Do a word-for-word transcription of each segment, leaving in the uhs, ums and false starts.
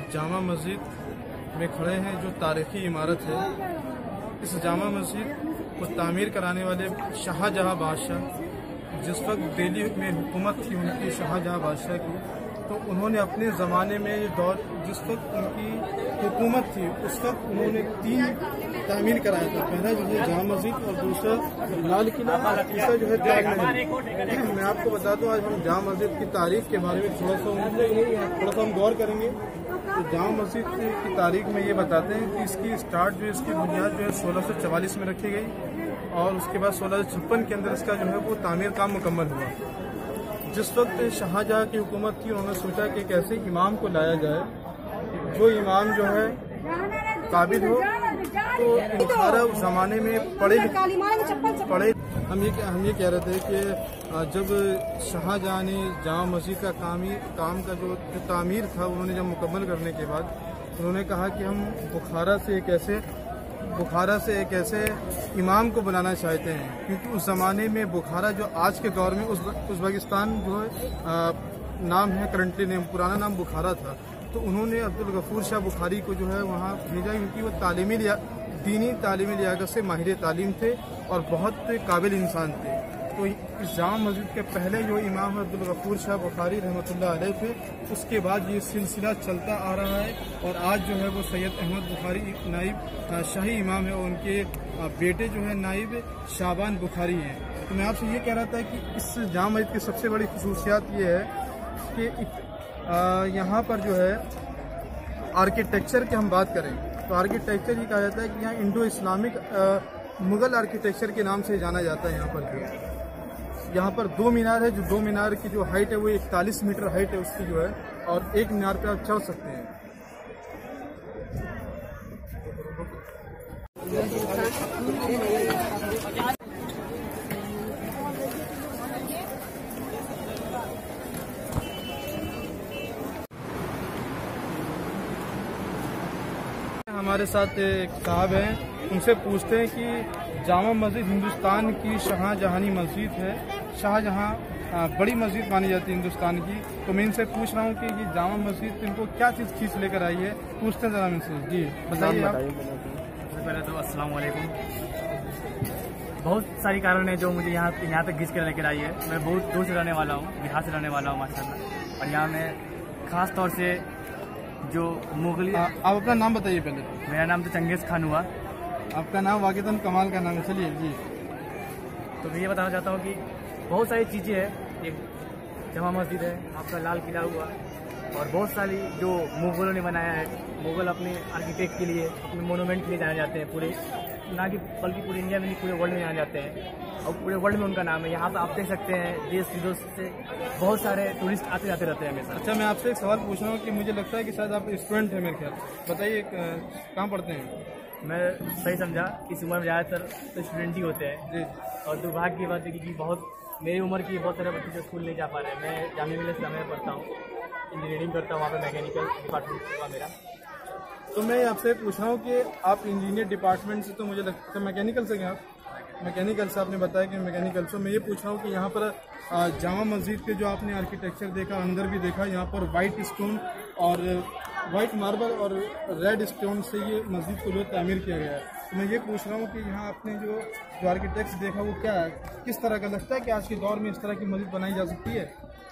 जामा मस्जिद में खड़े हैं, जो तारीखी इमारत है। इस जामा मस्जिद को तामीर कराने वाले शाहजहाँ बादशाह, जिस वक्त दिल्ली में हुकूमत थी उनकी शाहजहाँ बादशाह की, तो उन्होंने अपने ज़माने में दौर जिस वक्त उनकी हुकूमत थी उस वक्त उन्होंने तीन तामीर कराया था। पहला जो है जामा मस्जिद और दूसरा लाल किला और तीसरा जो है ताजमहल। मैं आपको बता दूं, आज हम जामा मस्जिद की तारीख के बारे में थोड़ा सा थोड़ा सा हम गौर करेंगे। तो जामा मस्जिद की तारीख में ये बताते हैं कि इसकी स्टार्ट जो इसकी बुनियाद जो है सोलह सौ चवालीस में रखी गई और उसके बाद सोलह सौ छप्पन के अंदर इसका जो है वो तामीर काम मुकम्मल हुआ। जिस वक्त शाहजहाँ की हुकूमत थी उन्होंने सोचा कि कैसे इमाम को लाया जाए, जो इमाम जो है काबिल हो। तो सारा उस जमाने में पढ़े पढ़े हम ये हम ये कह रहे थे कि जब शाहजहाँ ने जामा मस्जिद का काम ही काम का जो, जो तामीर था उन्होंने जब मुकम्मल करने के बाद उन्होंने कहा कि हम बुखारा से एक ऐसे बुखारा से एक ऐसे इमाम को बनाना चाहते हैं, क्योंकि उस ज़माने में बुखारा जो आज के दौर में उज़्बेकिस्तान जो है आ, नाम है, करंटली नेम, पुराना नाम बुखारा था। तो उन्होंने अब्दुल गफूर शाह बुखारी को जो है वहाँ भेजा, क्योंकि वो तालीमी दीनी तालीमी लियाकत से माहिर तालीम थे और बहुत काबिल इंसान थे। तो इस जामा मस्जिद के पहले जो इमाम अब्दुल गफूर शाह बुखारी रहमतुल्लाह अलैह थे, उसके बाद ये सिलसिला चलता आ रहा है और आज जो है वो सैयद अहमद बुखारी नाइब शाही इमाम है और उनके बेटे जो है नाइब शाबान बुखारी हैं। तो मैं आपसे ये कह रहा था कि इस जामा मस्जिद की सबसे बड़ी खसूसियात ये है कि यहाँ पर जो है आर्किटेक्चर की हम बात करें तो आर्किटेक्चर ये कहा जाता है कि यहाँ इंडो इस्लामिक मुग़ल आर्किटेक्चर के नाम से जाना जाता है। यहाँ पर जो यहाँ पर दो मीनार है, जो दो मीनार की जो हाइट है वो इकतालीस मीटर हाइट है उसकी जो है, और एक मीनार पे आप चढ़ सकते हैं। हमारे साथ एक साहब हैं, उनसे पूछते हैं कि जामा मस्जिद हिंदुस्तान की शाहजहानी मस्जिद है, शाहजहाँ बड़ी मस्जिद मानी जाती है हिंदुस्तान की। तो मैं इनसे पूछ रहा हूँ कि ये जामा मस्जिद इनको क्या चीज़ खींच लेकर आई है, पूछते हैं जरा इनसे। जी बताइए आप। सबसे पहले तो अस्सलाम वालेकुम। बहुत सारी कारण है जो मुझे यहाँ यहाँ तक खींच कर लेकर आई है। मैं बहुत दूर से रहने वाला हूँ, बिहार से रहने वाला हूँ माशाल्लाह, और यहाँ मैं ख़ास तौर से जो मुगली। आप अपना नाम बताइए पहले। मेरा नाम तो चंगेज़ खान हुआ। आपका नाम वाक़ितन कमाल का नाम है। चलिए जी। तो मैं ये बताना चाहता हूँ कि बहुत सारी चीज़ें हैं। एक जामा मस्जिद है, आपका लाल किला हुआ, और बहुत सारी जो मुग़लों ने बनाया है। मुग़ल अपने आर्किटेक्ट के लिए, अपने मोनूमेंट के लिए जाने जाते हैं, पूरे ना कि बल्कि पूरे इंडिया में नहीं, पूरे वर्ल्ड में जाने जाते हैं, और पूरे वर्ल्ड में उनका नाम है। यहाँ पर आप देख सकते हैं देश विदेश से बहुत सारे टूरिस्ट आते जाते रहते हैं हमेशा। अच्छा, मैं आपसे एक सवाल पूछ रहा हूँ कि मुझे लगता है कि शायद आप स्टूडेंट हैं मेरे ख्याल। बताइए कहाँ पढ़ते हैं? मैं सही समझा, इस उम्र में ज़्यादातर तो स्टूडेंट ही होते हैं जी। और दुर्भाग्य की बात है कि बहुत मेरी उम्र की बहुत सारे बच्चे स्कूल नहीं जा पा रहे हैं। मैं जामिया मिल्लिया इस्लामिया में पढ़ता हूँ, इंजीनियरिंग करता हूँ, वहाँ पर मैकेनिकल डिपार्टमेंट हुआ मेरा। तो मैं आपसे पूछ रहा हूँ कि आप इंजीनियर डिपार्टमेंट से, तो मुझे लगता है मैकेनिकल से, क्या आप मैकेनिकल से? आपने बताया कि मैकेनिकल से। मैं ये पूछ रहा हूँ कि यहाँ पर जामा मस्जिद के जो आपने आर्किटेक्चर देखा, अंदर भी देखा, यहाँ पर वाइट स्टोन और वाइट मार्बल और रेड स्टोन से ये मस्जिद को जो तामीर किया गया है। तो मैं ये पूछ रहा हूँ कि यहाँ आपने जो जो आर्किटेक्ट्स देखा वो क्या है, किस तरह का लगता है कि आज के दौर में इस तरह की मस्जिद बनाई जा सकती है?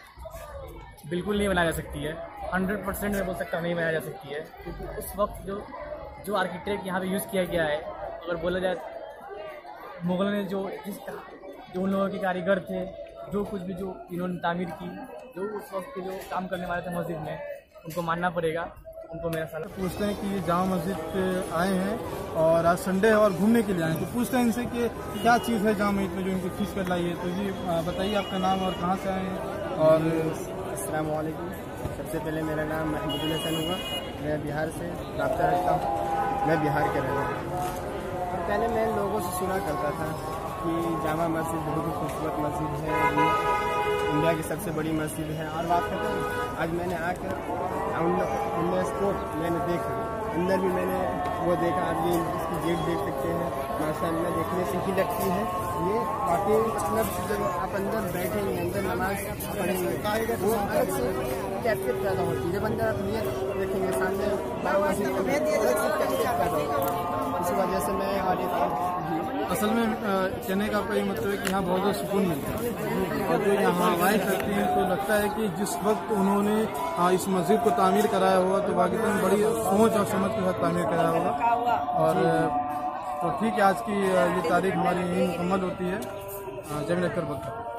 बिल्कुल नहीं बनाई जा सकती है। हंड्रेड परसेंट मैं बोल सकता हूँ नहीं बनाई जा सकती है, क्योंकि उस वक्त जो जो आर्किटेक्ट यहाँ पे यूज़ किया गया है, अगर बोला जाए मुग़लों ने जो जिस जो उन लोगों के कारीगर थे, जो कुछ भी जो इन्होंने तामीर की, जो उस वक्त के जो काम करने वाले थे मस्जिद में, उनको मानना पड़ेगा, उनको मेरा सलाह। पूछते हैं कि ये जामा मस्जिद पे आए हैं और आज संडे है और घूमने के लिए आए हैं, तो पूछते हैं इनसे कि क्या चीज़ है जामा मस्जिद में जो इनको खींच कर लाई है। तो जी बताइए आपका नाम और कहाँ से आए हैं। और अस्सलाम वालेकुम। सबसे पहले मेरा नाम महमूद हसन हुआ, मैं बिहार से रब्ता रखता हूँ, मैं बिहार के रहने वाला हूँ। और पहले मैं लोगों से सुना करता था कि जामा मस्जिद बहुत ही खूबसूरत मस्जिद है, इंडिया की सबसे बड़ी मस्जिद है। और बात करते हैं आज मैंने आकर यूनेस्को मैंने देखा अंदर भी मैंने वो देखा, आप ये इसकी गेट देख सकते हैं, माशाअल्लाह देखने से ही लगती है। ये बाकी मतलब जब आप अंदर बैठेंगे, अंदर नमाज पढ़ेंगे, वो अलग से कैफियत पैदा होती है। जब अंदर आप नियत रखेंगे सामने अलग से कैफियत पैदा होती है। इसी वजह से मैं और एक असल में कहने का आपका ये मतलब है कि यहाँ बहुत ज़्यादा सुकून मिलता है, और जो यहाँ हवाएं चलती हैं तो लगता है कि जिस वक्त उन्होंने इस मस्जिद को तामीर कराया होगा तो वाकई बड़ी सोच और समझ के साथ तामीर कराया होगा। और तो ठीक है, आज की ये तारीख हमारी यही मुकम्मल होती है। जमील अख्तर बोलता हूँ।